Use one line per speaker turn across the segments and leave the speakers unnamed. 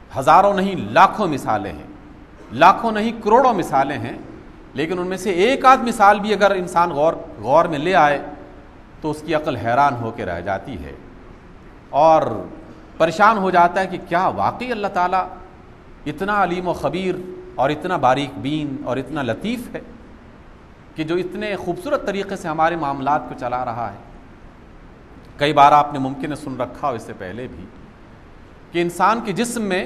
ہزاروں نہیں لاکھوں مثالیں ہیں، لاکھوں نہیں کروڑوں مثالیں ہیں، لیکن ان میں سے ایک آدھ مثال بھی اگر انسان غور میں لے آئے تو اس کی عقل حیران ہو کے رہ جاتی ہے اور پریشان ہو جاتا ہے کہ کیا واقعی اللہ تعالیٰ اتنا علیم و خبیر اور اتنا باریک بین اور اتنا لطیف ہے کہ جو اتنے خوبصورت طریقے سے ہمارے معاملات کو چلا رہا ہے۔ کئی بار آپ نے ممکن ہے سن رکھا ہو اس سے پہلے بھی کہ انسان کے جسم میں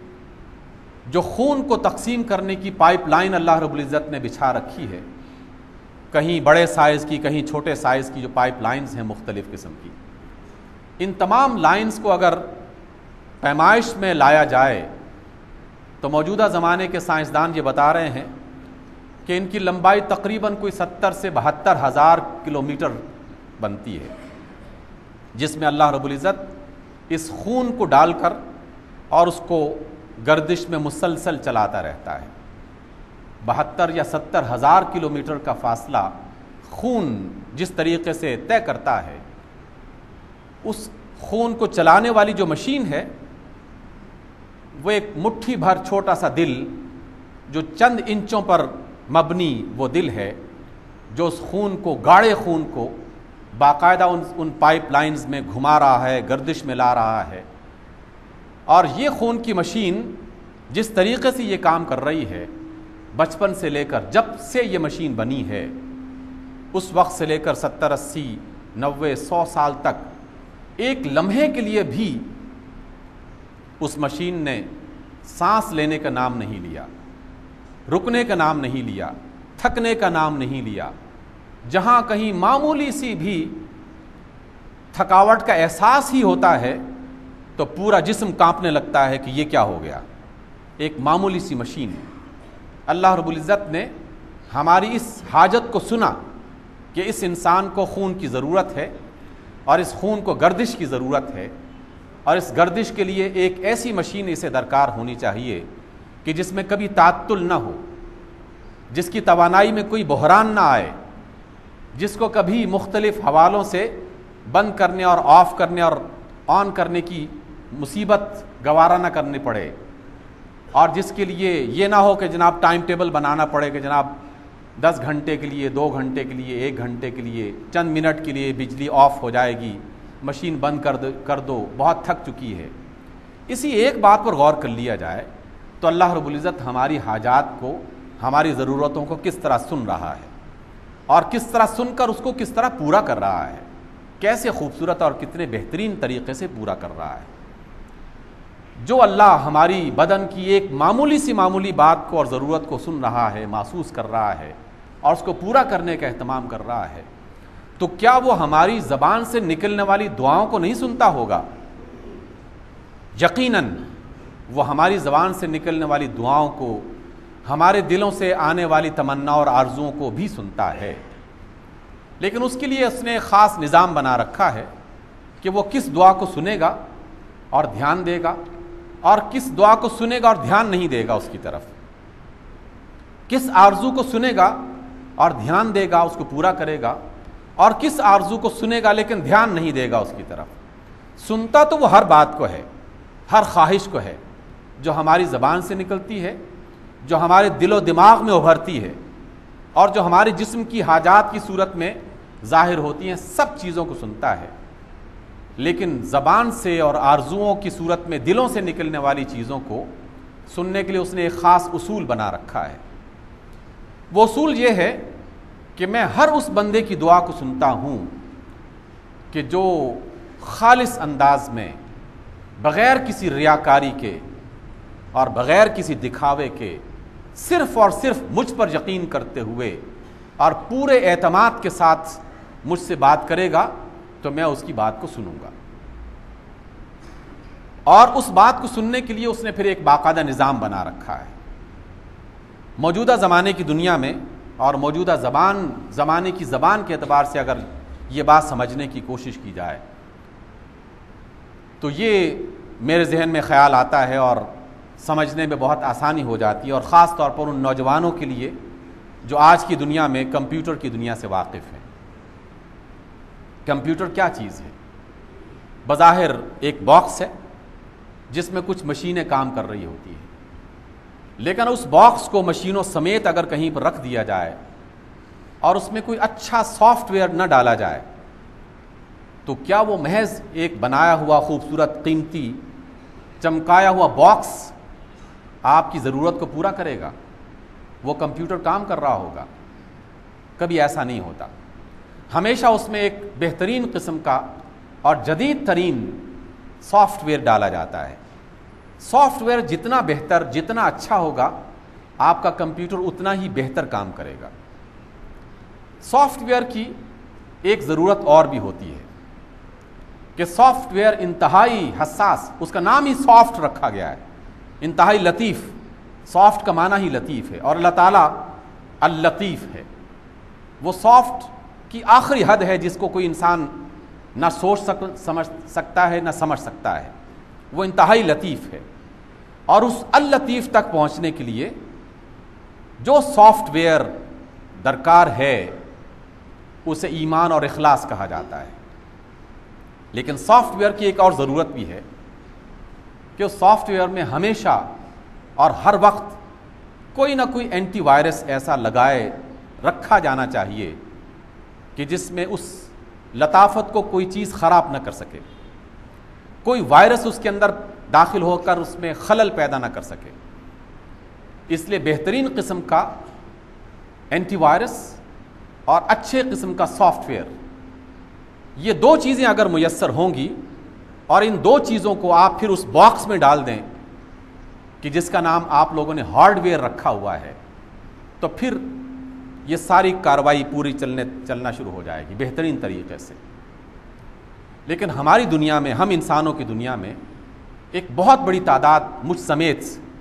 جو خون کو تقسیم کرنے کی پائپ لائن اللہ رب العزت نے بچھا رکھی ہے، کہیں بڑے سائز کی کہیں چھوٹے سائز کی جو پائپ لائنز ہیں مختلف قسم کی، ان تمام لائنز کو اگر پیمائش میں لایا جائے تو موجودہ زمانے کے سائنسدان یہ بتا رہے ہیں کہ ان کی لمبائی تقریباً کوئی 70 سے 72 ہزار کلومیٹر بنتی ہے، جس میں اللہ رب العزت اس خون کو ڈال کر اور اس کو گردش میں مسلسل چلاتا رہتا ہے۔ 72 یا 70 ہزار کلومیٹر کا فاصلہ خون جس طریقے سے طے کرتا ہے، اس خون کو چلانے والی جو مشین ہے وہ ایک مٹھی بھر چھوٹا سا دل جو چند انچوں پر مبنی وہ دل ہے، جو اس خون کو، گاڑے خون کو باقاعدہ ان پائپ لائنز میں گھما رہا ہے، گردش میں لا رہا ہے۔ اور یہ خون کی مشین جس طریقے سے یہ کام کر رہی ہے، بچپن سے لے کر جب سے یہ مشین بنی ہے اس وقت سے لے کر 70 80 90 100 سال تک ایک لمحے کے لیے بھی اس مشین نے سانس لینے کا نام نہیں لیا، رکنے کا نام نہیں لیا، تھکنے کا نام نہیں لیا۔ جہاں کہیں معمولی سی بھی تھکاوٹ کا احساس ہی ہوتا ہے تو پورا جسم کانپنے لگتا ہے کہ یہ کیا ہو گیا۔ ایک معمولی سی مشین۔ اللہ رب العزت نے ہماری اس حاجت کو سنا کہ اس انسان کو خون کی ضرورت ہے اور اس خون کو گردش کی ضرورت ہے، اور اس گردش کے لیے ایک ایسی مشین اسے درکار ہونی چاہیے کہ جس میں کبھی تعطل نہ ہو، جس کی توانائی میں کوئی بحران نہ آئے، جس کو کبھی مختلف حوالوں سے بند کرنے اور آف کرنے اور آن کرنے کی مصیبت گوارا نہ کرنی پڑے، اور جس کے لیے یہ نہ ہو کہ جناب ٹائم ٹیبل بنانا پڑے کہ جناب 10 گھنٹے کے لیے، 2 گھنٹے کے لیے، 1 گھنٹے کے لیے، چند منٹ کے لیے بجلی آف ہو جائے گی، مشین بند کر دو، بہت تھک چکی ہے۔ اسی ایک بات پر غور کر لیا جائے تو اللہ رب العزت ہماری حاجات کو، ہماری ضرورتوں کو کس طرح سن رہا ہے اور کس طرح سن کر اس کو کس طرح پورا کر رہا ہے، کیسے خوبصورت اور کتنے بہترین طریقے سے پورا کر رہا ہے۔ جو اللہ ہماری بدن کی ایک معمولی سی معمولی بات کو اور ضرورت کو سن رہا ہے، محسوس کر رہا ہے اور اس کو پورا کرنے کا اہتمام کر رہا ہے، تو کیا وہ ہماری زبان سے نکلنے والی دعاؤں کو نہیں سنتا ہوگا؟ یقیناً وہ ہماری زبان سے نکلنے والی دعاؤں کو، ہمارے دلوں سے آنے والی تمنا اور آرزوؤں کو بھی سنتا ہے، لیکن اس کے لیے اس نے ایک خاص نظام بنا رکھا ہے کہ وہ کس دعا کو سنے گا اور دھیان دے گا، اور کس دعا کو سنے گا اور دھیان نہیں دے گا اس کی طرف، کس آرزو کو سنے گا اور دھیان دے گا، اس کو پورا کرے گا، اور کس آرزو کو سنے گا لیکن دھیان نہیں دے گا اس کی طرف۔ سنتا تو وہ ہر بات کو ہے، ہر خواہش کو ہے جو ہماری زبان سے نکلتی ہے، جو ہمارے دل و دماغ میں ابھرتی ہے اور جو ہمارے جسم کی حاجات کی صورت میں ظاہر ہوتی ہیں، سب چیزوں کو سنتا ہے، لیکن زبان سے اور آرزوؤں کی صورت میں دلوں سے نکلنے والی چیزوں کو سننے کے لیے اس نے ایک خاص اصول بنا رکھا ہے۔ وہ اصول یہ ہے کہ میں ہر اس بندے کی دعا کو سنتا ہوں کہ جو خالص انداز میں، بغیر کسی ریاکاری کے اور بغیر کسی دکھاوے کے، صرف اور صرف مجھ پر یقین کرتے ہوئے اور پورے اعتماد کے ساتھ مجھ سے بات کرے گا تو میں اس کی بات کو سنوں گا۔ اور اس بات کو سننے کے لیے اس نے پھر ایک باقاعدہ نظام بنا رکھا ہے۔ موجودہ زمانے کی دنیا میں اور موجودہ زمانے کی زبان کے اعتبار سے اگر یہ بات سمجھنے کی کوشش کی جائے تو یہ میرے ذہن میں خیال آتا ہے اور سمجھنے میں بہت آسانی ہو جاتی ہے، اور خاص طور پر ان نوجوانوں کے لیے جو آج کی دنیا میں کمپیوٹر کی دنیا سے واقف ہیں۔ کمپیوٹر کیا چیز ہے؟ بظاہر ایک باکس ہے جس میں کچھ مشینیں کام کر رہی ہوتی ہیں، لیکن اس باکس کو مشینوں سمیت اگر کہیں پر رکھ دیا جائے اور اس میں کوئی اچھا سافٹ ویئر نہ ڈالا جائے تو کیا وہ محض ایک بنایا ہوا خوبصورت قیمتی چمکایا ہوا باکس آپ کی ضرورت کو پورا کرے گا؟ وہ کمپیوٹر کام کر رہا ہوگا؟ کبھی ایسا نہیں ہوتا. ہمیشہ اس میں ایک بہترین قسم کا اور جدید ترین سافٹ ویئر ڈالا جاتا ہے. سافٹ ویئر جتنا بہتر، جتنا اچھا ہوگا، آپ کا کمپیوٹر اتنا ہی بہتر کام کرے گا. سافٹ ویئر کی ایک ضرورت اور بھی ہوتی ہے کہ سافٹ ویئر انتہائی حساس، اس کا نام ہی سافٹ رکھا گیا ہے، انتہائی لطیف. سافٹ کا معنی ہی لطیف ہے، اور اللہ تعالیٰ اللطیف ہے. وہ سافٹ کی آخری حد ہے جس کو کوئی انسان نہ سمجھ سکتا ہے نہ سمجھ سکتا ہے. وہ انتہائی لطیف ہے، اور اس اللطیف تک پہنچنے کے لیے جو سافٹ ویئر درکار ہے اسے ایمان اور اخلاص کہا جاتا ہے. لیکن سافٹ ویئر کی ایک اور ضرورت بھی ہے کہ اس سافٹ ویئر میں ہمیشہ اور ہر وقت کوئی نہ کوئی اینٹی وائرس ایسا لگائے رکھا جانا چاہیے کہ جس میں اس لطافت کو کوئی چیز خراب نہ کر سکے، کوئی وائرس اس کے اندر داخل ہو کر اس میں خلل پیدا نہ کر سکے. اس لیے بہترین قسم کا اینٹی وائرس اور اچھے قسم کا سافٹ ویئر، یہ دو چیزیں اگر میسر ہوں گی اور ان دو چیزوں کو آپ پھر اس باکس میں ڈال دیں کہ جس کا نام آپ لوگوں نے ہارڈ ویئر رکھا ہوا ہے، تو پھر یہ ساری کارروائی پوری چلنا شروع ہو جائے گی بہترین طریقے سے. لیکن ہماری دنیا میں، ہم انسانوں کی دنیا میں ایک بہت بڑی تعداد مجھ سمیت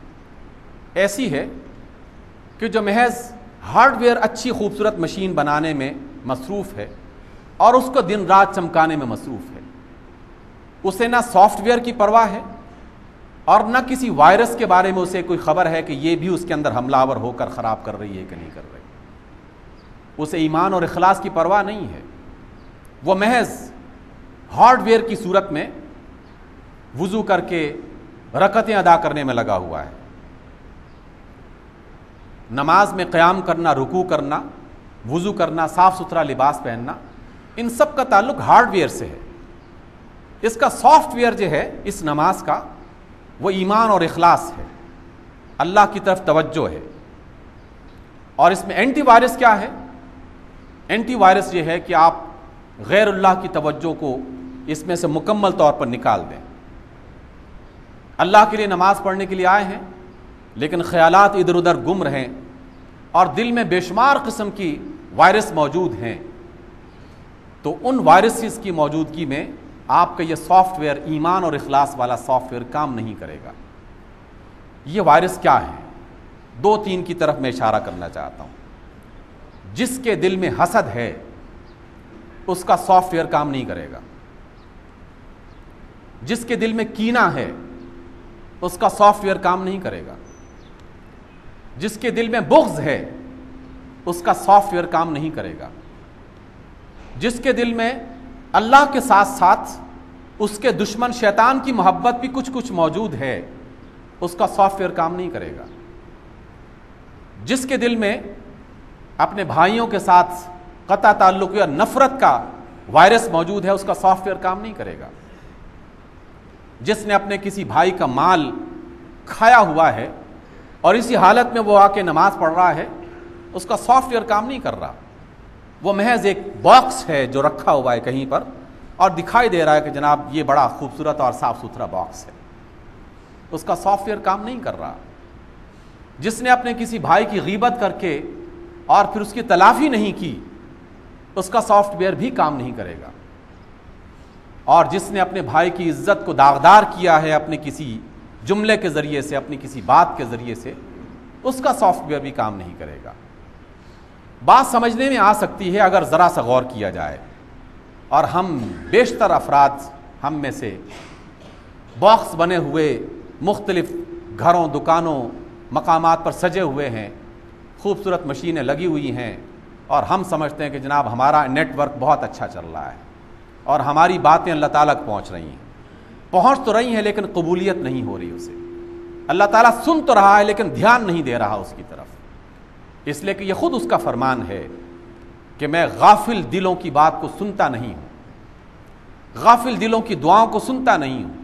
ایسی ہے کہ جو محض ہارڈ ویئر اچھی خوبصورت مشین بنانے میں مصروف ہے اور اس کو دن رات چمکانے میں مصروف ہے. اسے نہ سافٹ ویئر کی پرواہ ہے اور نہ کسی وائرس کے بارے میں اسے کوئی خبر ہے کہ یہ بھی اس کے اندر حملہ آور ہو کر خراب کر رہی ہے کہ نہیں کر رہی. اسے ایمان اور اخلاص کی پرواہ نہیں ہے. وہ محض ہارڈ ویئر کی صورت میں وضو کر کے رکعتیں ادا کرنے میں لگا ہوا ہے. نماز میں قیام کرنا، رکوع کرنا، وضو کرنا، صاف ستھرا لباس پہننا، ان سب کا تعلق ہارڈ ویئر سے ہے. اس کا سافٹ ویئر جو ہے اس نماز کا، وہ ایمان اور اخلاص ہے، اللہ کی طرف توجہ ہے. اور اس میں اینٹی وائرس کیا ہے؟ اینٹی وائرس یہ ہے کہ آپ غیر اللہ کی توجہ کو اس میں سے مکمل طور پر نکال دیں. اللہ کے لیے نماز پڑھنے کے لیے آئے ہیں لیکن خیالات ادھر ادھر گم رہیں اور دل میں بے شمار قسم کی وائرس موجود ہیں، تو ان وائرسز کی موجودگی میں آپ کا یہ سافٹ ویئر، ایمان اور اخلاص والا سافٹ ویئر کام نہیں کرے گا. یہ وائرس کیا ہے؟ دو تین کی طرف میں اشارہ کرنا چاہتا ہوں. جس کے دل میں حسد ہے اس کا سافٹ ویئر کام نہیں کرے گا. جس کے دل میں کینہ ہے اس کا سافٹ ویئر کام نہیں کرے گا. جس کے دل میں بغض ہے اس کا سافٹ ویئر کام نہیں کرے گا. جس کے دل میں اللہ کے ساتھ ساتھ اس کے دشمن شیطان کی محبت بھی کچھ موجود ہے اس کا سافٹ ویئر کام نہیں کرے گا. جس کے دل میں اپنے بھائیوں کے ساتھ قطع تعلق یا نفرت کا وائرس موجود ہے اس کا سافٹ ویئر کام نہیں کرے گا. جس نے اپنے کسی بھائی کا مال کھایا ہوا ہے اور اسی حالت میں وہ آ کے نماز پڑھ رہا ہے اس کا سافٹ ویئر کام نہیں کر رہا. وہ محض ایک باکس ہے جو رکھا ہوا ہے کہیں پر اور دکھائی دے رہا ہے کہ جناب یہ بڑا خوبصورت اور صاف ستھرا باکس ہے، اس کا سافٹ ویئر کام نہیں کر رہا. جس نے اپنے کسی بھائی کی غیبت کر کے اور پھر اس کی تلافی نہیں کی اس کا سافٹ ویئر بھی کام نہیں کرے گا. اور جس نے اپنے بھائی کی عزت کو داغدار کیا ہے اپنے کسی جملے کے ذریعے سے، اپنی کسی بات کے ذریعے سے، اس کا سافٹ ویئر بھی کام نہیں کرے گا. بات سمجھنے میں آ سکتی ہے اگر ذرا سا غور کیا جائے. اور ہم بیشتر افراد، ہم میں سے باکس بنے ہوئے مختلف گھروں، دکانوں، مقامات پر سجے ہوئے ہیں، خوبصورت مشینیں لگی ہوئی ہیں اور ہم سمجھتے ہیں کہ جناب ہمارا نیٹ ورک بہت اچھا چل رہا ہے اور ہماری باتیں اللہ تعالیٰ تک پہنچ رہی ہیں. پہنچ تو رہی ہیں لیکن قبولیت نہیں ہو رہی اسے. اللہ تعالیٰ سن تو رہا ہے لیکن دھیان نہیں دے رہا اس کی طرف، اس لیے کہ یہ خود اس کا فرمان ہے کہ میں غافل دلوں کی بات کو سنتا نہیں ہوں، غافل دلوں کی دعاؤں کو سنتا نہیں ہوں.